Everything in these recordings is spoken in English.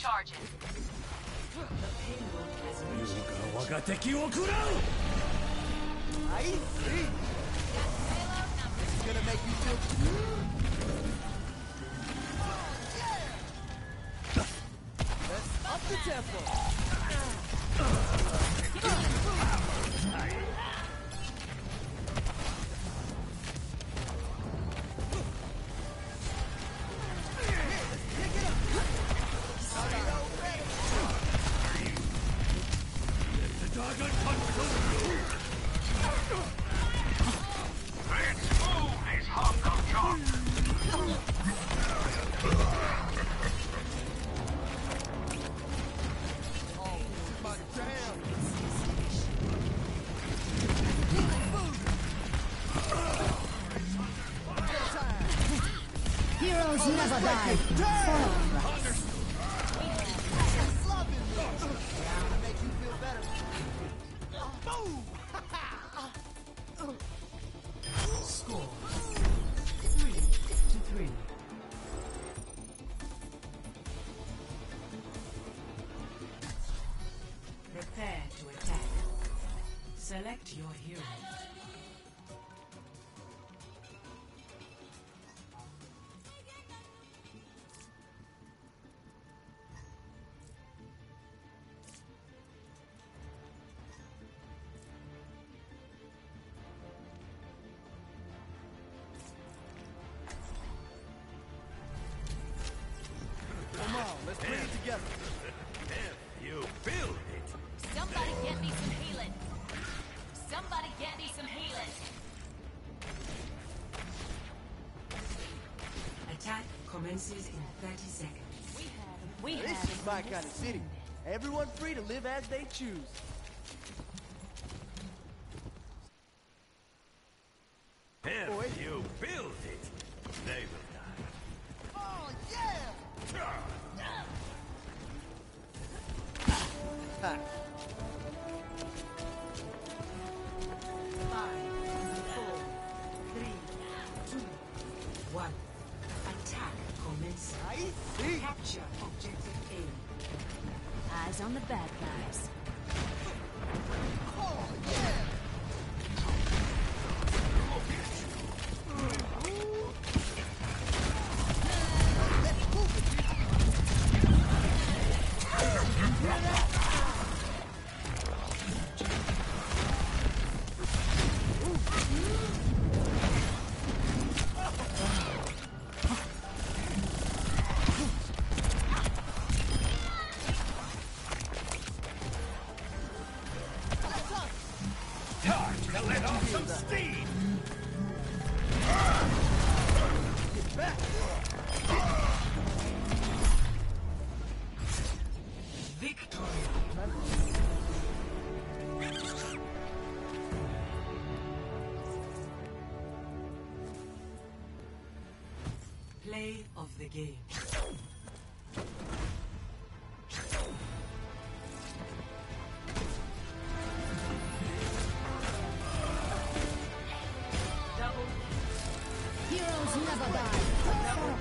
charges. I see. This is gonna make you feel. Let's up the tempo. Heroes never die. Score 3-3. Prepare to attack. Select your hero. Come on, let's bring it together. You build it. Somebody get me some healing. Somebody get me some healing. Attack commences in 30 seconds. This is my kind of city. Everyone free to live as they choose. If you build it, they will die. Oh, yeah! Ha. 5, 4, 3, 2, 1. Attack commences. I see. Capture objective A. Eyes on the bad guys. Oh, yeah! Time to let off some steam! Get back! Victory. Play of the game. Heroes never die.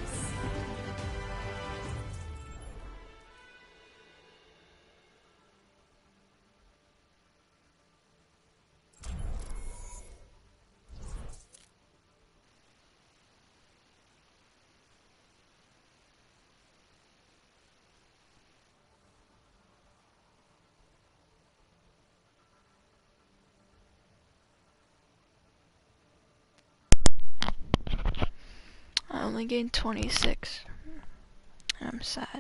I only gained 26. And I'm sad.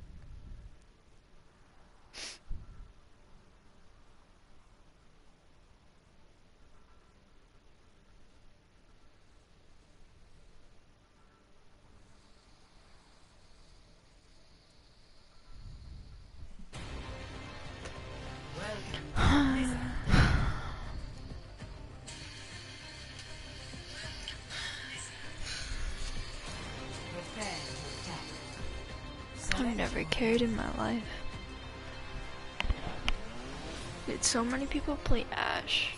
I've never carried in my life. Did so many people play Ash?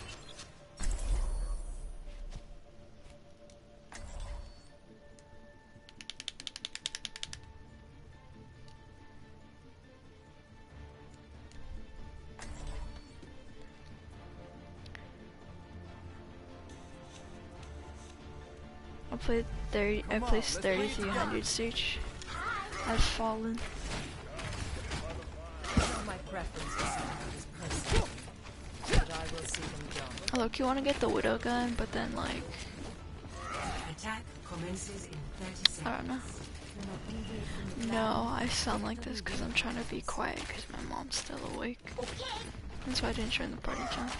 I placed 3300 Siege. I've fallen. My preference is personal, but I will see them done. Oh, look, you want to get the Widow gun, but then like, Attack commences in 30 seconds. I don't know. No, I sound like this because I'm trying to be quiet because my mom's still awake. That's why I didn't join the party chat.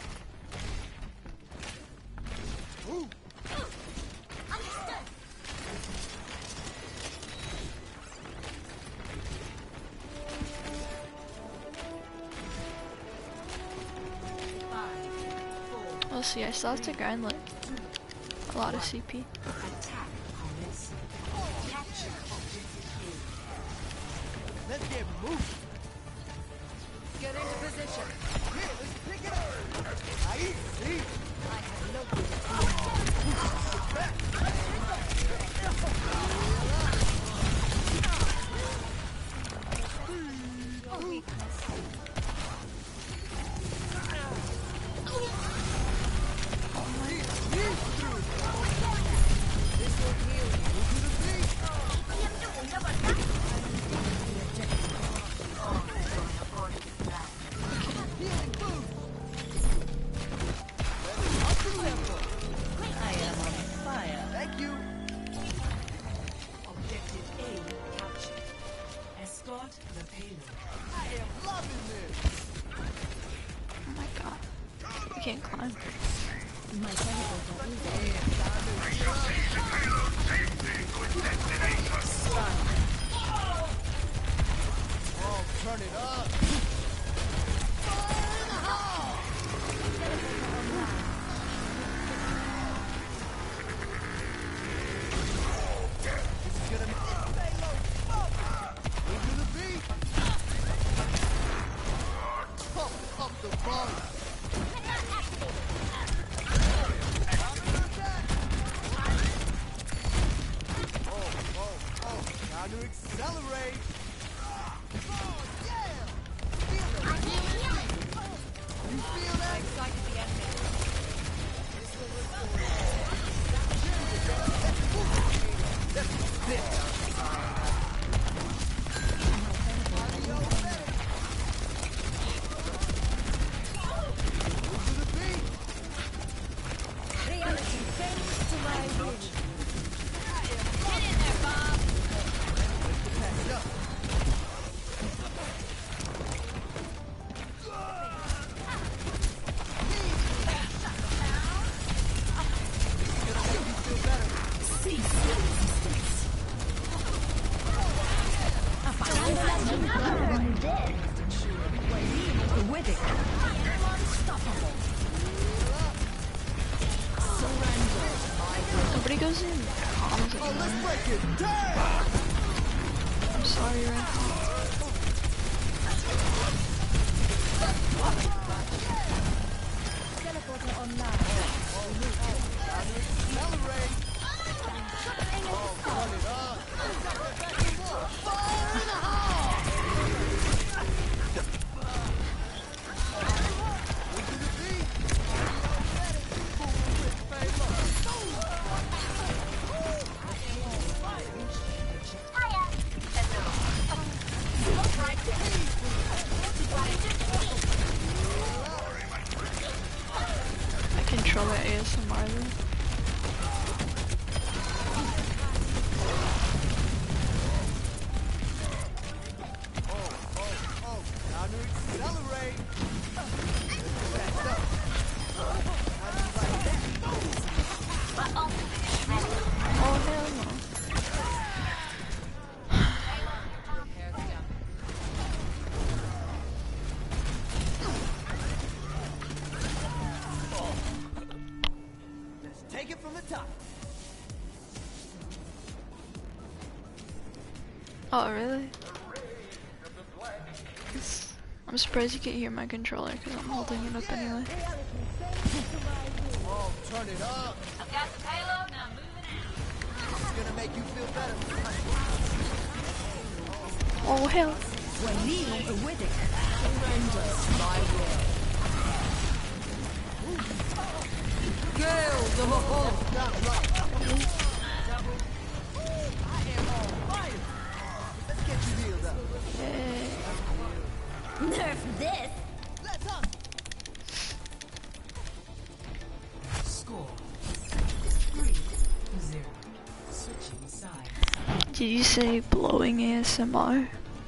We'll see, I still have to grind like a lot of CP. Attack commencing. Capture objective A. Let's get moving. Get into position. Here, let's pick it up. Ahí, sí. I have located I am on fire. Thank you. Objective A captured. Escort the payload. I am loving this. Oh my god. I can't climb. My teleport is Oh, turn it up. This is gonna stay low. Into the beat. Pump up the volume. Oh, time to accelerate. Oh, yeah. Feel it. You feel that? Excited the enemy. Into the beat. reality fades to my will. Get in there, Bob. Pass it up. Gonna make you feel better. With it. Unstoppable. Nobody goes in comms Oh, anymore. let's break it down. I'm sorry, right? Teleporter online. Accelerate. Oh, turn it up. Fire in the hole. Into the beat. I control my ASMR though. Oh, time to accelerate. Back up. How do you like that? Oh hell no. Let's take it from the top. Oh really? I'm surprised you can't hear my controller because I'm holding it up anyway. Oh, turn it up. I've got the payload, now moving out. It's gonna make you feel better. Oh hell. Walil with it. Not right. Did you say blowing ASMR?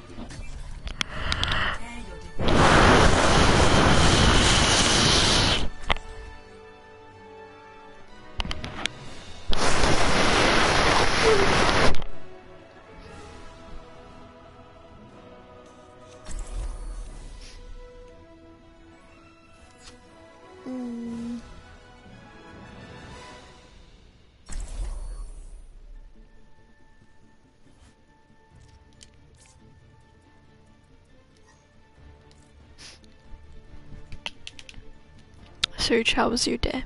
Serge, how was your day?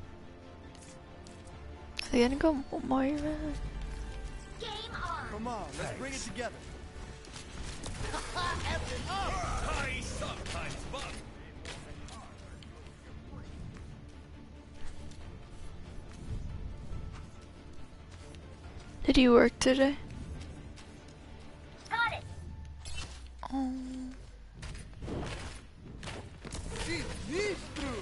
Are they gonna go Moira? Come on, let's bring it together. I sometimes bug. Did you work today? Got it. Oh. Sinistro!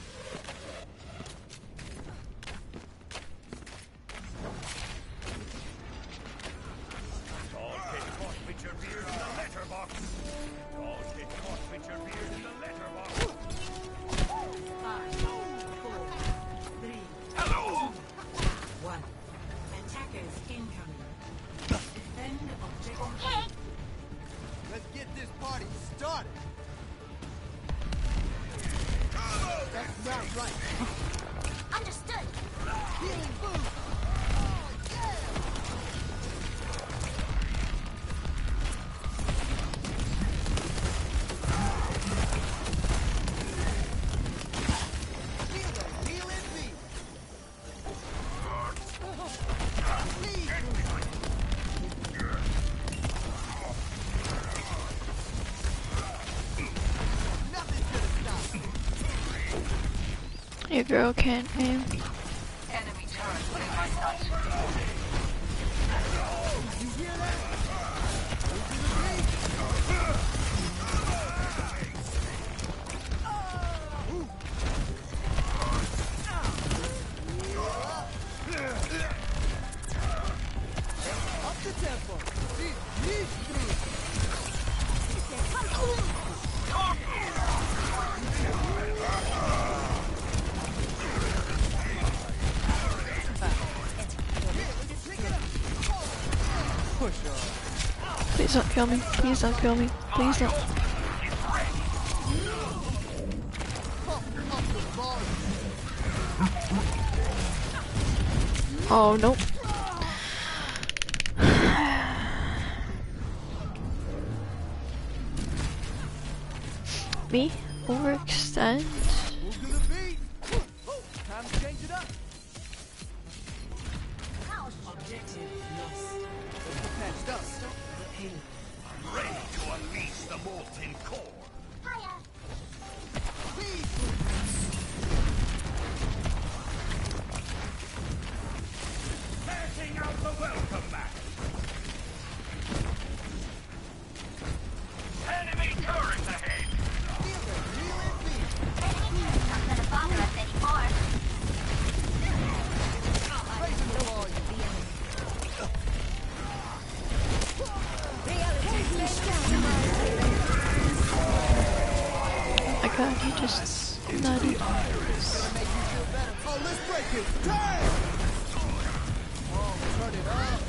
Don't get caught with your beard in the letterbox. Don't get caught with your beard in the letterbox. 5, 4, 3, Hello! 1. Attackers incoming. Defend objective. Let's get this party started. That's not right. Understood. Healing boost. Feel the healing beat. Nothing's gonna stop. Your girl can't aim. Enemy turret within my sight. You hear that? Into the breach. Up the tempo. Sinistro. Push on. Please don't kill me. Please don't kill me. Please don't. Oh, nope. Me? Overextend? Move to the beat. Time to change it up. Objective lost. Let's get patched up. The payload. I'm ready to unleash the molten core. Passing out the welcome mat. Enemy turret ahead. Feel the healing beat. Not gonna bother us anymore. Raising the volume. My god, he just nutted. Gonna make you feel better. Oh, let's break it. Turn! Oh, turn it up.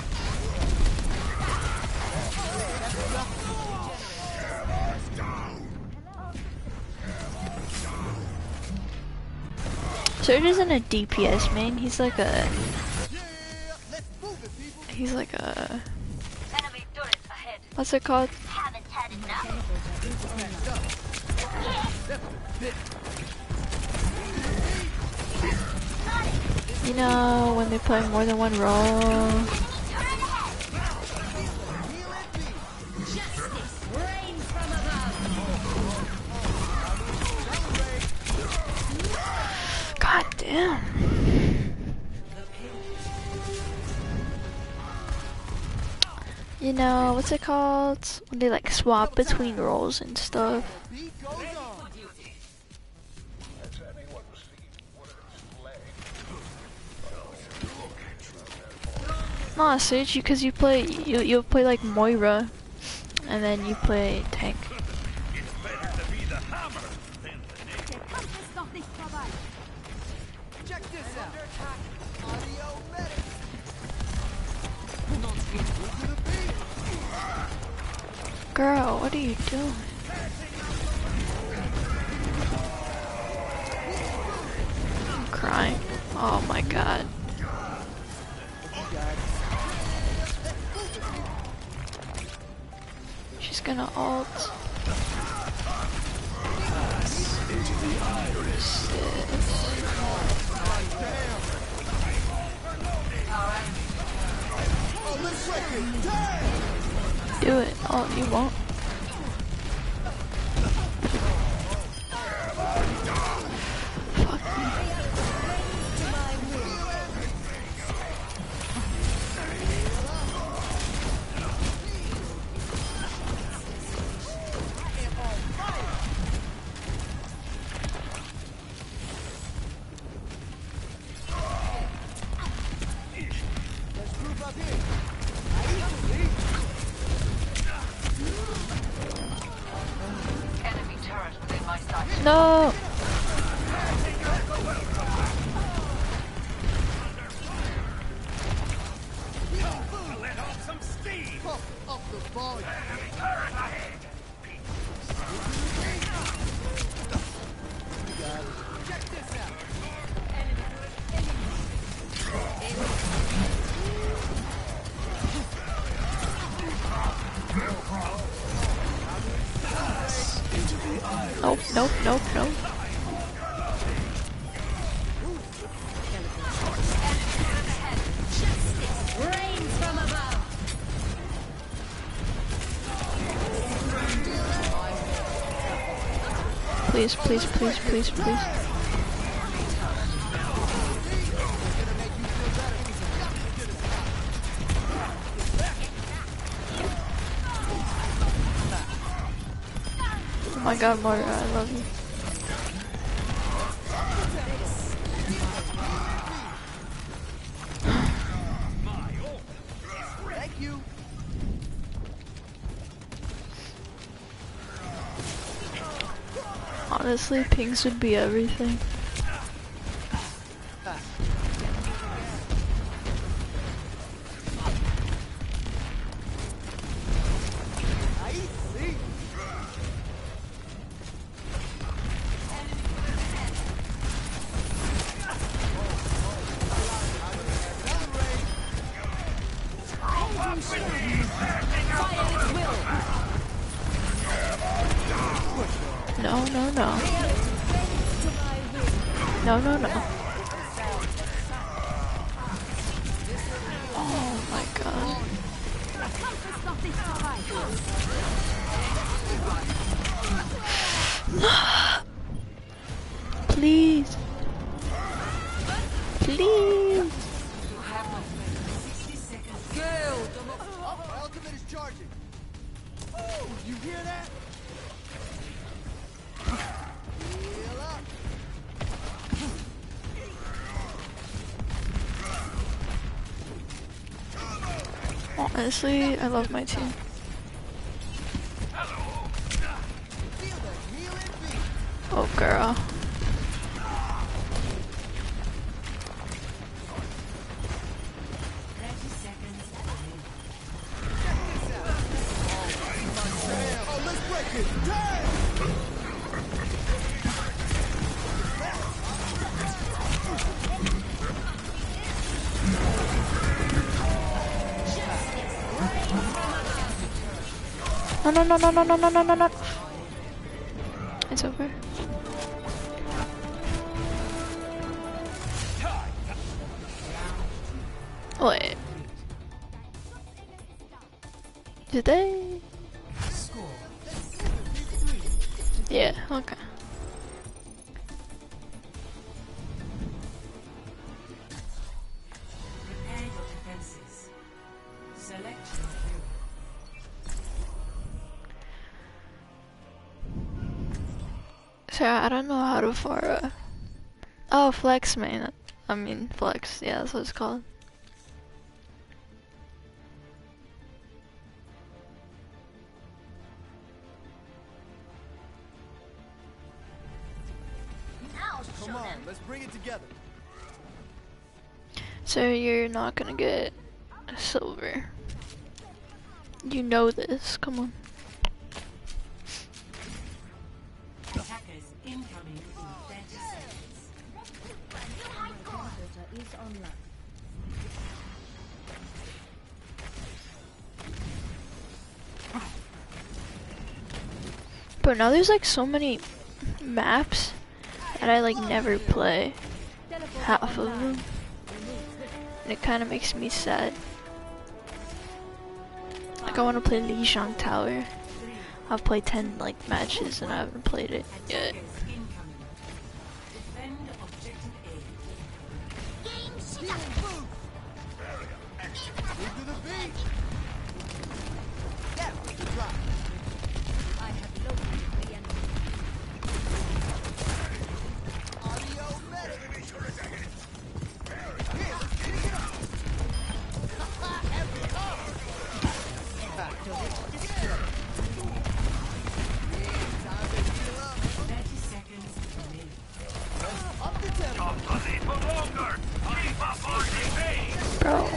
Serge isn't a DPS main, he's like a... Yeah, let's move it, people. He's like a... Enemy turret ahead. What's it called? Haven't had enough. You know, when they play more than one role. Enemy turret ahead. Justice reigns from above. God damn. You know, what's it called? When they like swap between roles and stuff. Beat goes on. Nah, Sage, because you play, you'll play like Moira, and then you play tank. It's better to be the hammer than the nail. Check this out. Audio medic. To the beat. Girl, what are you doing? I'm crying. Oh my god. She's gonna ult. Into the iris. Oh, let's break it. Damn. Do it. Oh, you won't. Fuck me. Let's group up here. Enemy turret within my sight. No! Let off some steam. Pump up the volume. Enemy turret ahead. Check this out. Into the iris. Nope, nope, nope, nope. Rains from above. Please, please, please, please, please. Oh my god, Moira, I love you. Thank you. Honestly, pings would be everything. I see. No, no, no. No, no, no. Oh my god. Please. Please. My ultimate is charging. Oh, you hear that? Heal up. Honestly, I love my team. Feel the healing beat. Oh girl. Oh, let's break it. Damn. No, no, no, no, no, no, no, no, no, no. It's over. Wait. Did they? Yeah, okay. Prepare your defenses. Select your hero. Sarah, I don't know how to Pharah. Oh, flex main. I mean, flex. Yeah, that's what it's called. let's bring it together. So you're not gonna get a silver. You know this. Come on. Attackers incoming in 30 seconds. Teleporter is online. But now there's like so many maps that I like never play. Half of them. And it kind of makes me sad. Like I want to play Lijiang Tower. I've played 10 like matches and I haven't played it yet. Attackers incoming. Defend objective A. Move to the beat. Yeah, good drop. I have located the enemy. Audio medic. Bro.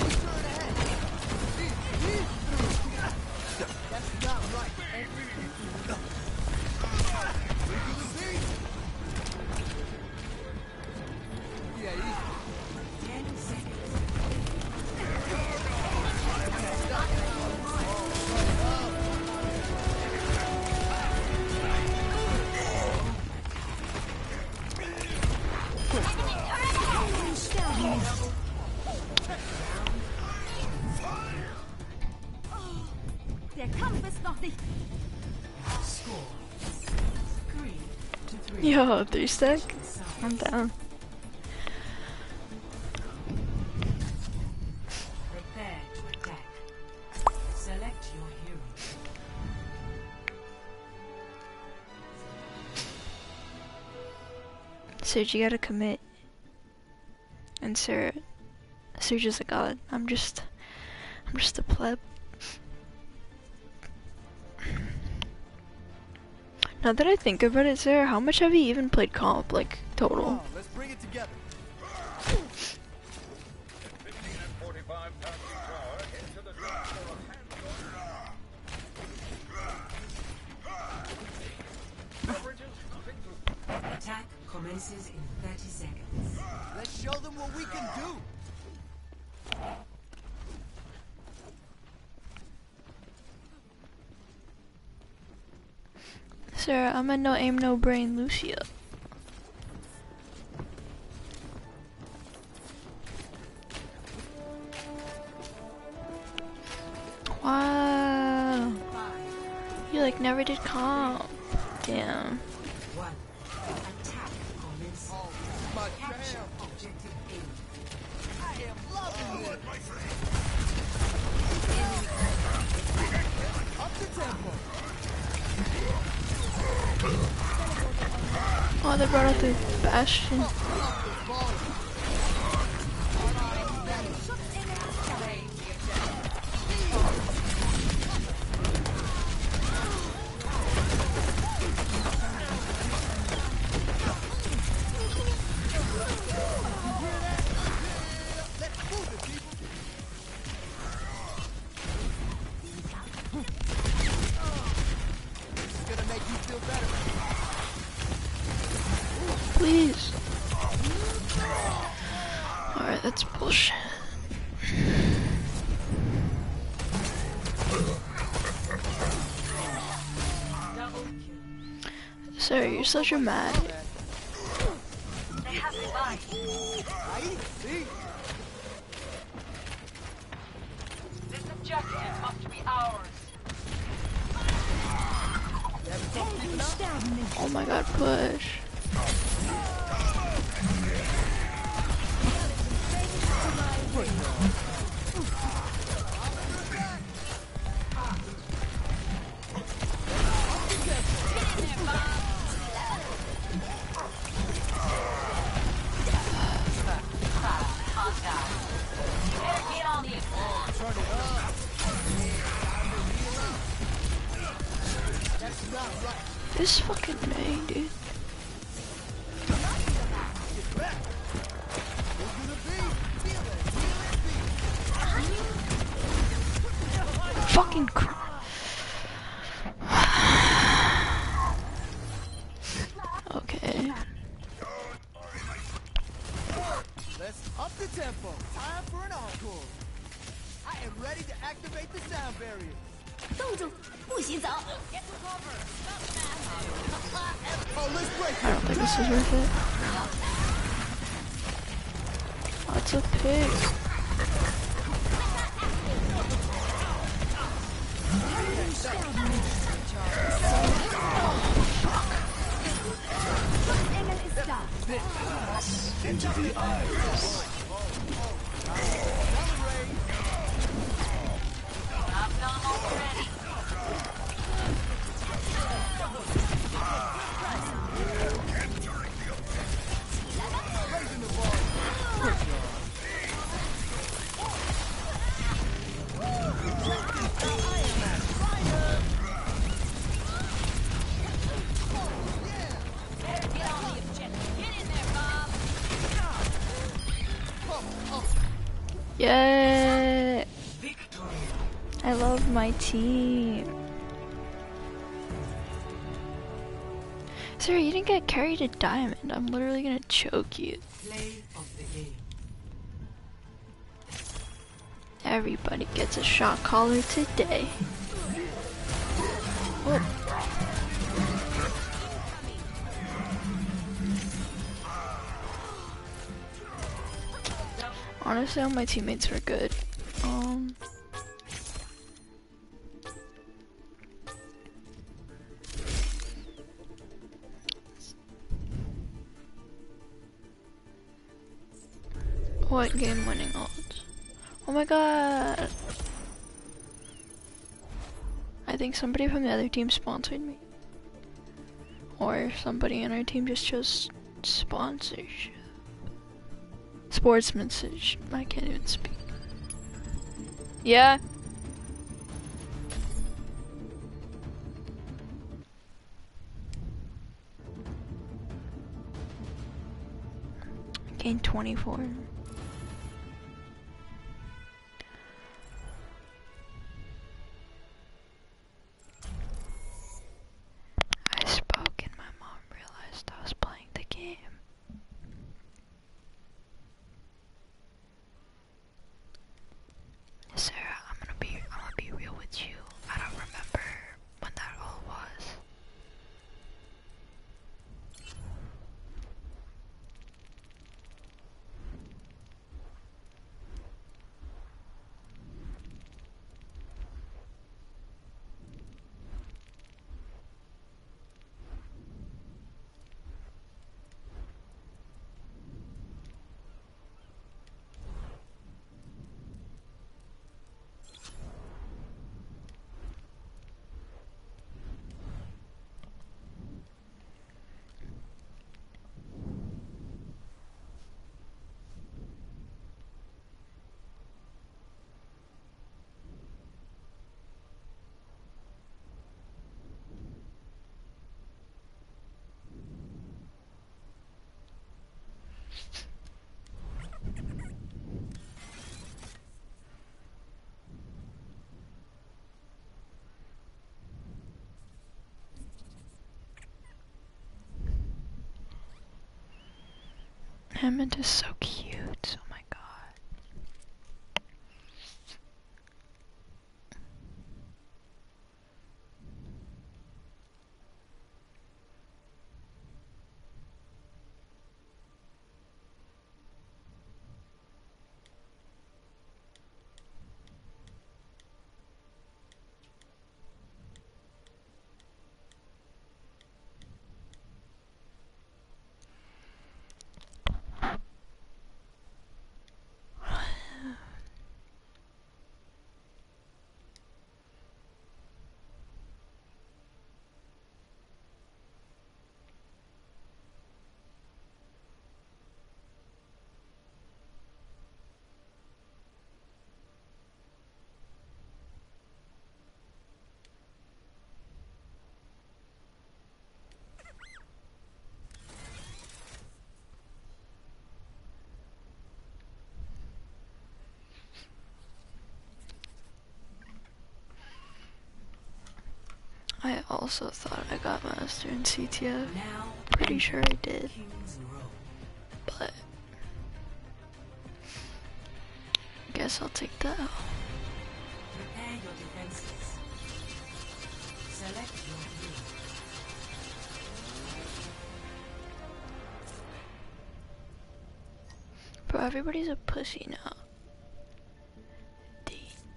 Der Kampf ist noch nicht. Score 3-3. Yo, 3 stack? I'm down. Prepare to attack. Select your hero. Serge, you gotta commit. And Serge is a god. I'm just a pleb. Now that I think about it, Sarah, how much have you even played comp, like, total? Come on, let's bring it together. 15 and 45 pounds each hour into the draft for a hand. Attack commences in 30 seconds. Let's show them what we can do. Sarah, I'm a no aim, no brain Lucia. Wow. You like never did comp. Damn. 1. Attack commences. Oh, this is my Capture jam. objective A. I am loving it. Up the tempo. Oh, they brought out the Bastion. It's gonna make you feel better. Please. Alright, that's bullshit. Sir, you're such a mad. They have revived. Ahí, sí. This objective must be ours. Oh my god, push. Get on these. Turn it up. That's not right. This fucking May, dude. fucking Okay. Let's up the tempo. Time for an encore. I am ready to activate the sound barrier. 冻住，不许走！ Oh, let's break I it. don't think this is worth it. Oh, it's a pig. Engel ist da. Into the iris. Get on the objective. Get in there, Bob. Yay! I love my team. Sarah, you didn't get carried to diamond. I'm literally gonna choke you. Play of the game. Everybody gets a shot caller today. Oh. Honestly, all my teammates were good. What game winning odds? Oh my god! I think somebody from the other team sponsored me. Or somebody in our team just chose sponsorship. Sportsmanship. I can't even speak. Yeah? Gained 24. I spoke and my mom realized I was playing the game. Sarah, I'm gonna be real with you. I don't remember when that all was. Hammond is so cute. Oh my god. I also thought I got Master in CTF. Now, Pretty sure I did, Kings row. but guess I'll take that out. Prepare your defenses. Select your hero. Bro, everybody's a pussy now. D.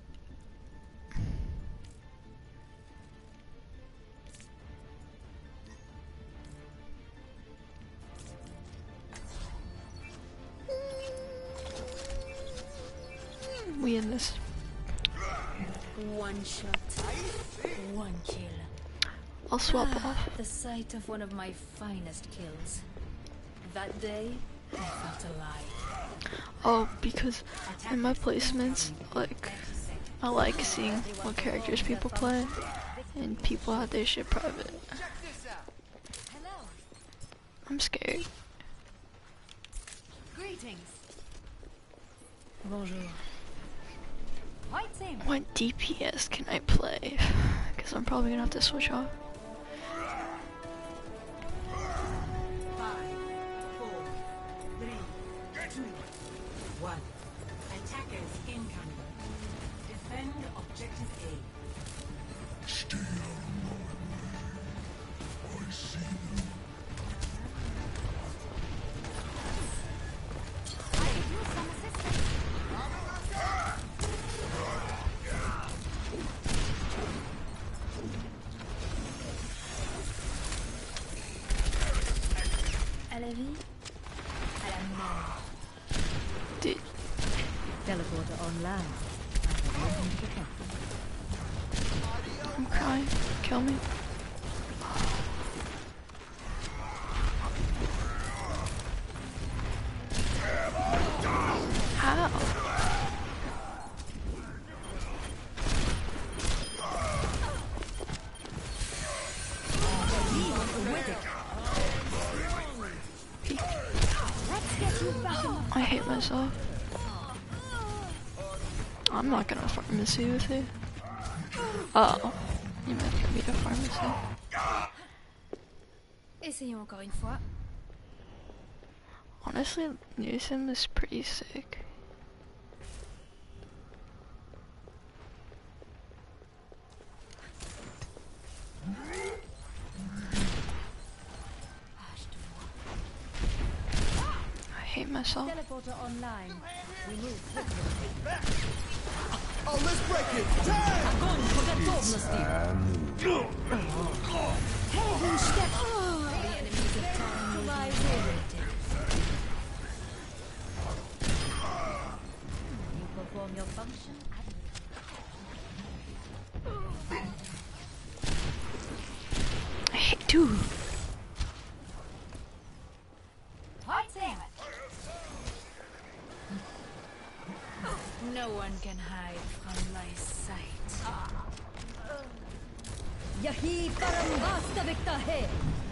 We in this. One shot, one kill. I'll swap off. The sight of one of my finest kills. That day, I felt alive. Oh, because in my placements, like, I like seeing what characters people play, and people have their shit private. I'm scared. Greetings. Bonjour. White team. What DPS can I play? Because I'm probably gonna have to switch off. 5, 4, 3, 2, 1. Attackers incoming. Defend objective A. Stay out of my way. I see them. I could use some assistance. À la vie, à la mort. Dude, Teleporter online. I'm crying. Kill me. How? I hate myself. I'm not gonna pharmacy with you. Oh, you meant for me to pharmacy. Essayons encore une fois. Honestly, New Sim is pretty sick. I hate myself. Teleporter online. We move. Oh, let's break it! Damn! The enemies of time lie irritated. You perform your function. I hate, dude. White team. No one can hide from my sight. Yahi param vastavikta hai.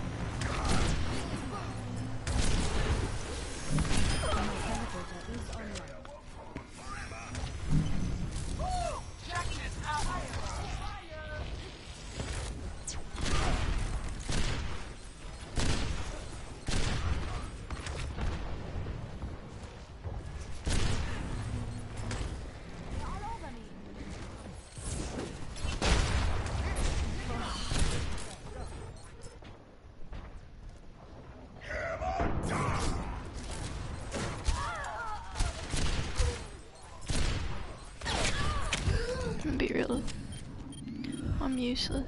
Be real. I'm useless.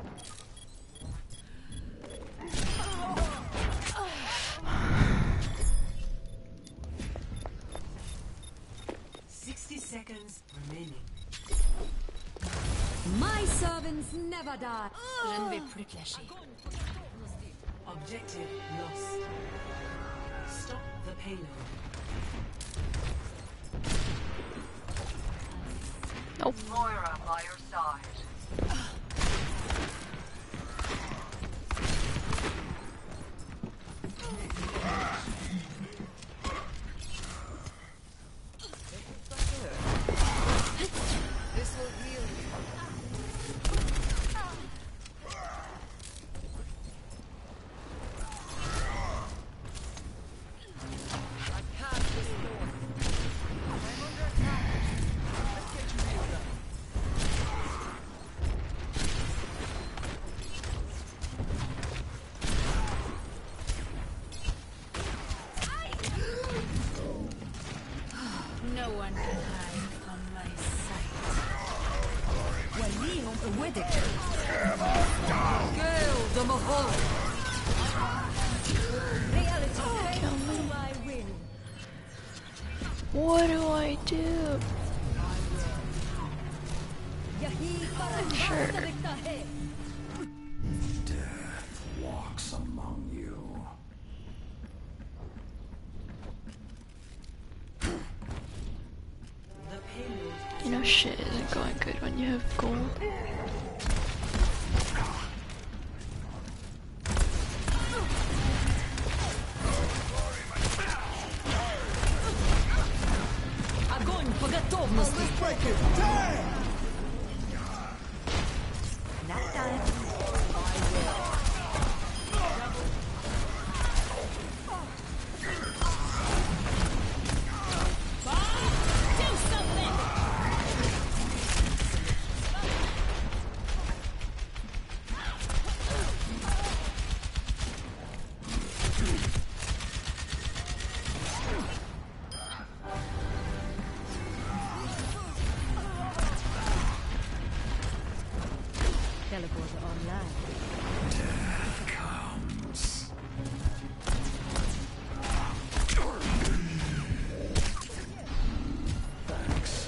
My servants never die. Je ne vais plus te lâcher. Objective lost. Stop the payload. Nope. Moira by your side. This will heal you. Weddick. Gale the Mahal. Kill me. What do I do? Sure. Death walks among you. You know shit isn't going good when you have gold. Огонь по готовности. Let's break it. Damn! That time. Teleporter online. Death comes. Thanks.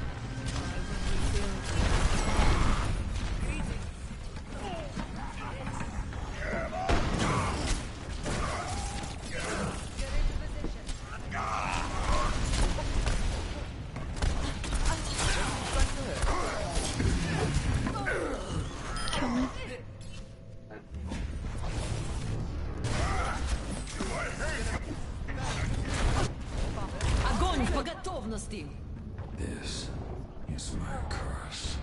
Kill me. Огонь по готовности. This is my curse.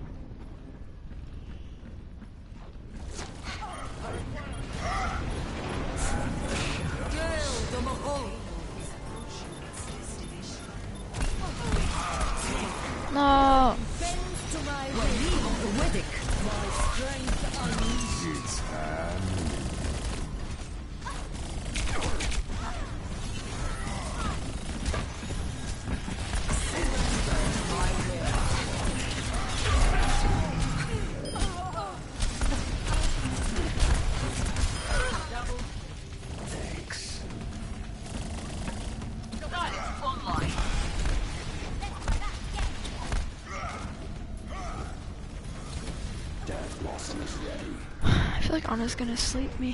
Gale the Mahal. No. Bend to my will. Weddick. My strength unleashed. It's an thanks. Online. Death Blossom is ready. I feel like Anna's gonna sleep me.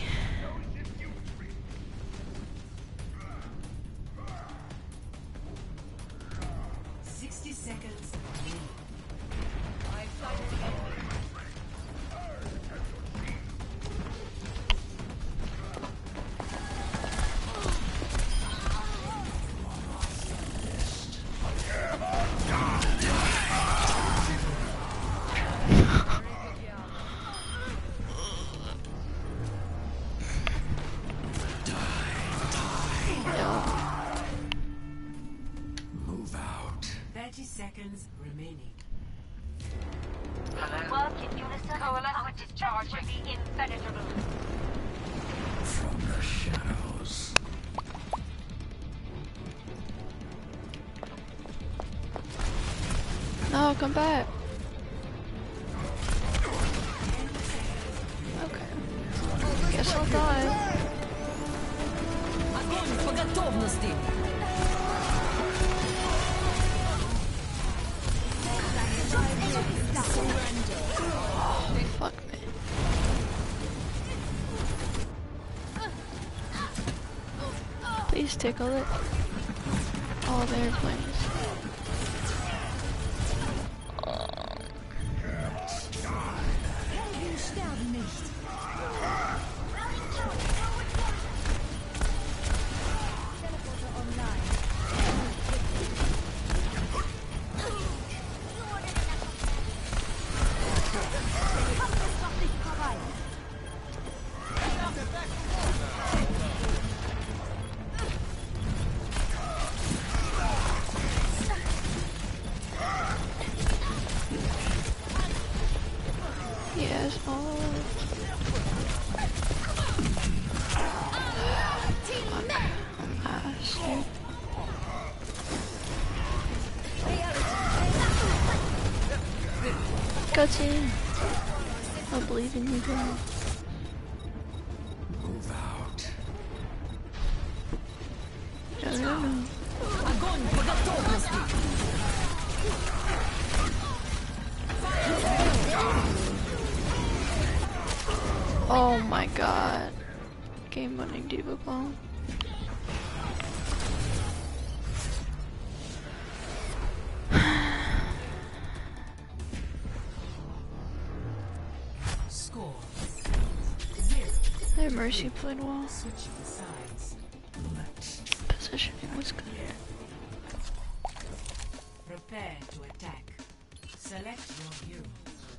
Move out. 30 seconds remaining. Work in unison. Coalescent discharging. The impenetrable. From the shadows. No, come back. Okay. Guess I'll die. Огонь по готовности. Fuck me. Please tickle it. All the airplanes. Yes, oh. cutscene. I believe in you guys. Move out. No. Oh my god. Game winning Diva Bomb. Score. Their Mercy played well. Switching sides. Positioning was good. Prepare to attack. Select your hero.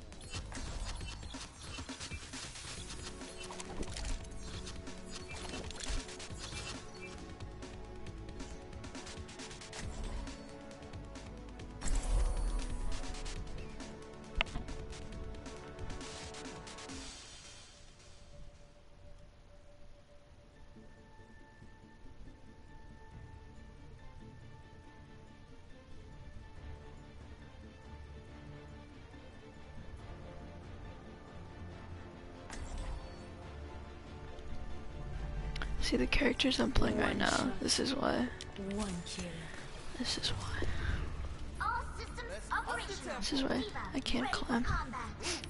See the characters I'm playing right now. This is why. One kill. This is why. All systems operational. This is why I can't Ready for climb. combat.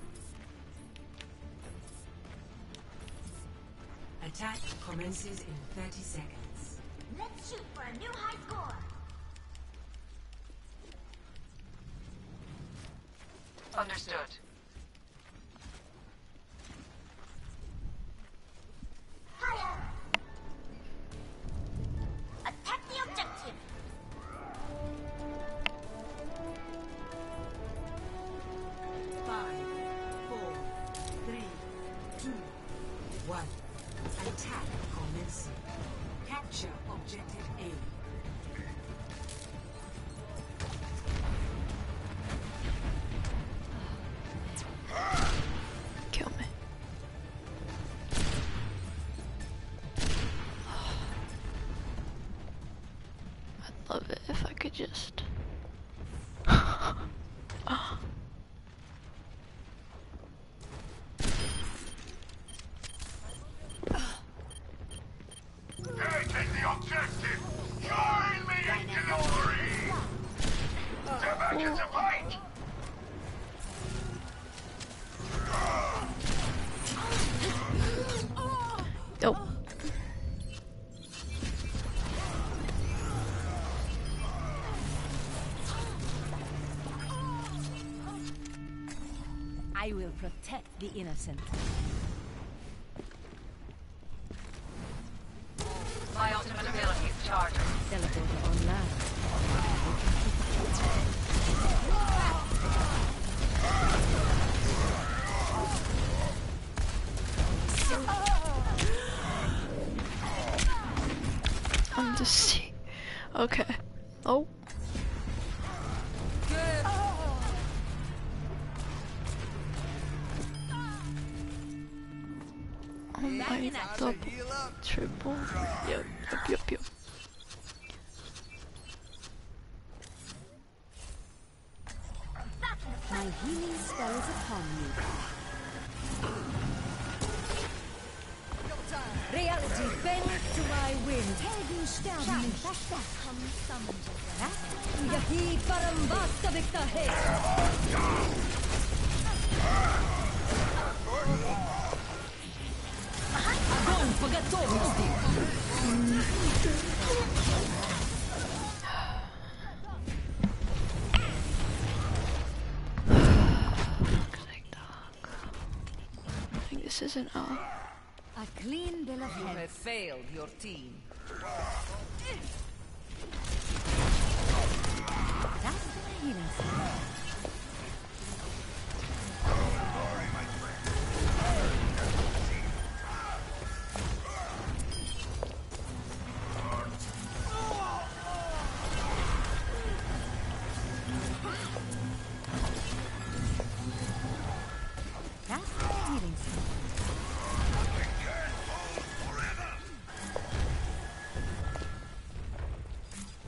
Attack commences in 30 seconds. Let's shoot for a new high score. Understood. Higher. Attack the objective. Five, 4, 3, 2, 1. Attack commencing. Capture objective A. Kill me. I'd love it if I could just. Hey, take the objective! Join me in glory! Step back into fight! Nope. I will protect the innocent. My ultimate ability is charging. Teleporter online. I'm just see. Okay. Oh. Oh my double, triple. Yep. My healing spell is upon you. Reality bends to my will. Helden sterben nicht. Yahi parambasta victahe. Огонь по готовности. I think this isn't all. A clean bill of You health. have failed your team. That's the healing spell. That's the healing spell.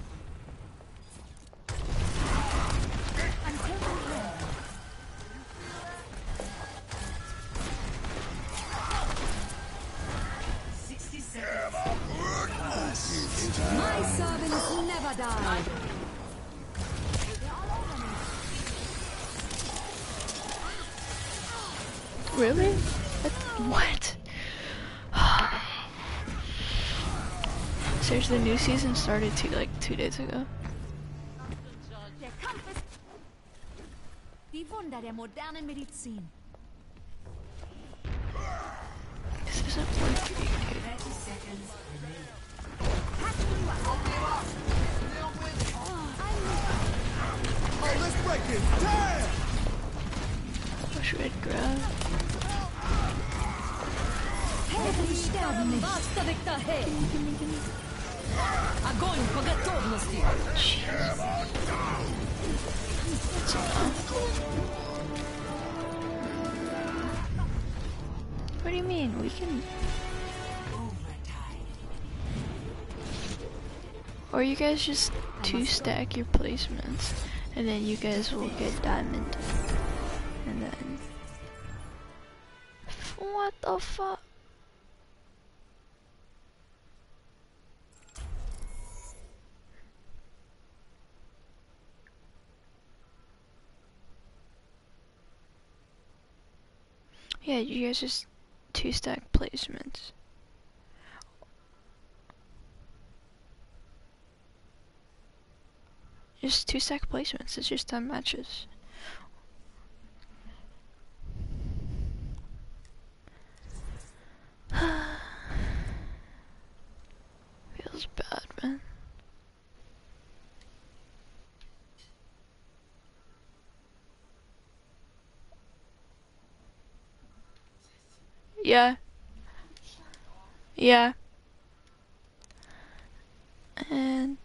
Until the end. die. Really? What? Seriously, the new season started like 2 days ago. Der Kampf ist die Wunder der modernen Medizin. This isn't working, dude. Oh, let's break it. Damn! Wish we had grab. Helden sterben nicht. Basta weg daher. Огонь по готовности. That's enough. What do you mean? We can... Or you guys just 2-stack your placements, and then you guys will get diamond. And then... What the fuck? Yeah, you guys just 2-stack placements. Just 2-stack placements, it's just 10 matches. Feels bad, man. Yeah. Yeah. And